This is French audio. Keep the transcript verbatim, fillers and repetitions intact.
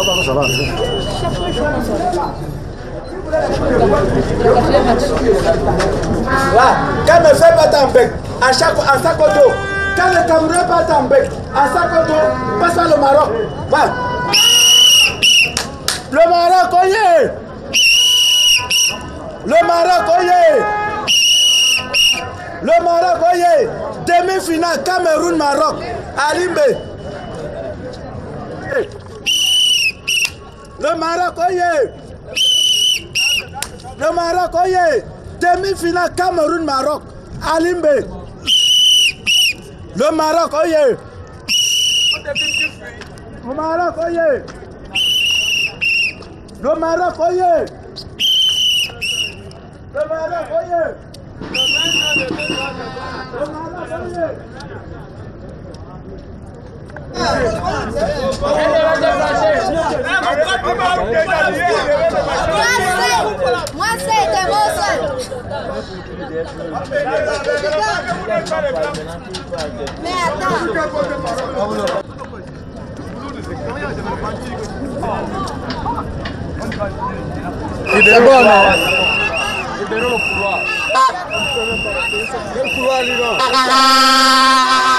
Quand me fait pas en bec, à chaque à chaque côté. Quand le Cameroun pas en bec, à chaque côté, passe le Maroc. Va. Le Maroc, oyez. Le Maroc, oyez. Le Maroc, oyez. Demi-finale, Cameroun-Maroc. À Limbe. Le Maroc, oyez. Le Maroc, oyez. Demi-finale, Cameroun-Maroc. À Limbe. Le Maroc, oyez. Le Maroc, oyez. Le Maroc, oyez. Le Maroc, oyez. Le Maroc, oyez. Moi c'est de mon seul. Mais attends. C'est bon, non? Libérons le couloir. Le couloir, lui, non.